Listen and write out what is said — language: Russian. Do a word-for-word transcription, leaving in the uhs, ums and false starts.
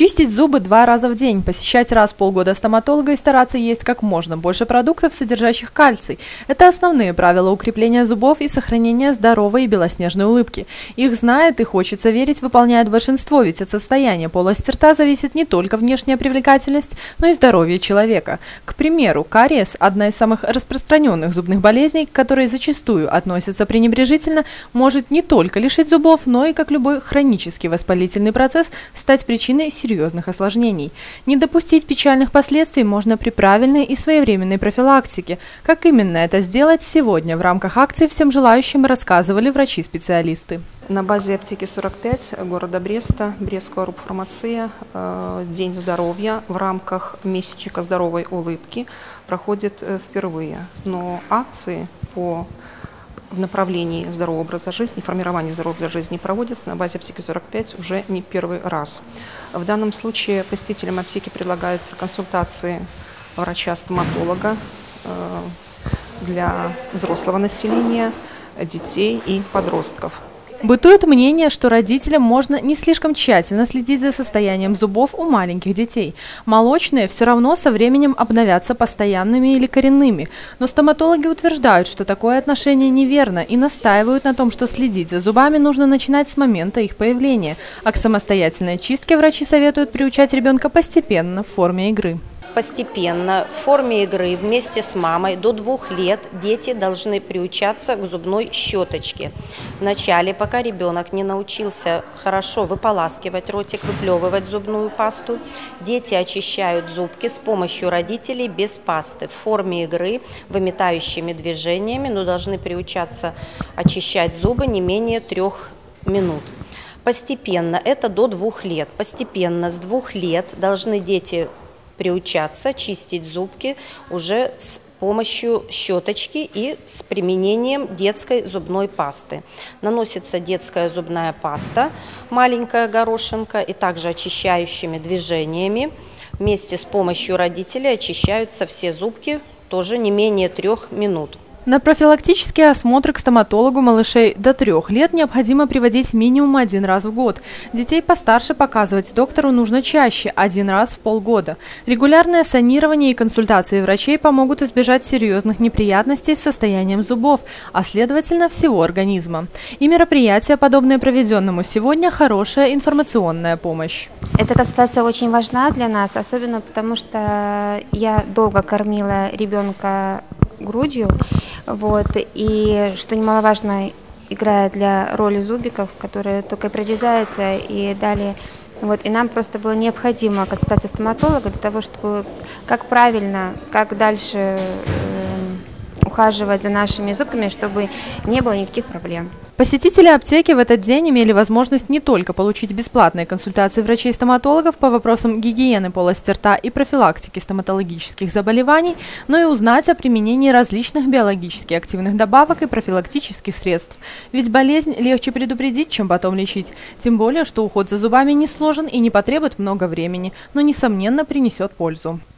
Чистить зубы два раза в день, посещать раз в полгода стоматолога и стараться есть как можно больше продуктов, содержащих кальций. Это основные правила укрепления зубов и сохранения здоровой и белоснежной улыбки. Их знает и хочется верить, выполняет большинство, ведь от состояния полости рта зависит не только внешняя привлекательность, но и здоровье человека. К примеру, кариес – одна из самых распространенных зубных болезней, к которой зачастую относятся пренебрежительно, может не только лишить зубов, но и, как любой хронический воспалительный процесс, стать причиной серьезных осложнений. Не допустить печальных последствий можно при правильной и своевременной профилактике. Как именно это сделать, сегодня в рамках акции всем желающим рассказывали врачи-специалисты. На базе аптеки сорок пять города Бреста, Брестская рубфармация, День здоровья в рамках месячника здоровой улыбки проходит впервые. Но акции по в направлении здорового образа жизни, формирования здорового образа жизни проводятся на базе аптеки сорок пять уже не первый раз. В данном случае посетителям аптеки предлагаются консультации врача-стоматолога для взрослого населения, детей и подростков. Бытует мнение, что родителям можно не слишком тщательно следить за состоянием зубов у маленьких детей. Молочные все равно со временем обновятся постоянными или коренными. Но стоматологи утверждают, что такое отношение неверно и настаивают на том, что следить за зубами нужно начинать с момента их появления. А к самостоятельной чистке врачи советуют приучать ребенка постепенно в форме игры. Постепенно, в форме игры, вместе с мамой до двух лет дети должны приучаться к зубной щеточке. Вначале, пока ребенок не научился хорошо выполаскивать ротик, выплевывать зубную пасту, дети очищают зубки с помощью родителей без пасты, в форме игры, выметающими движениями, но должны приучаться очищать зубы не менее трех минут. Постепенно, это до двух лет, постепенно с двух лет должны дети приучаться чистить зубки уже с помощью щеточки и с применением детской зубной пасты. Наносится детская зубная паста, маленькая горошинка, и также очищающими движениями вместе с помощью родителей очищаются все зубки тоже не менее трех минут. На профилактические осмотры к стоматологу малышей до трех лет необходимо приводить минимум один раз в год. Детей постарше показывать доктору нужно чаще, один раз в полгода. Регулярное санирование и консультации врачей помогут избежать серьезных неприятностей с состоянием зубов, а следовательно всего организма. И мероприятия, подобные проведенному сегодня, хорошая информационная помощь. Эта консультация очень важна для нас, особенно потому что я долго кормила ребенка грудью, вот, и, что немаловажно, играет для роли зубиков, которые только прорезаются и далее. Вот, и нам просто было необходимо консультация стоматолога для того, чтобы как правильно, как дальше э, ухаживать за нашими зубками, чтобы не было никаких проблем. Посетители аптеки в этот день имели возможность не только получить бесплатные консультации врачей-стоматологов по вопросам гигиены полости рта и профилактики стоматологических заболеваний, но и узнать о применении различных биологически активных добавок и профилактических средств. Ведь болезнь легче предупредить, чем потом лечить. Тем более, что уход за зубами несложен и не потребует много времени, но, несомненно, принесет пользу.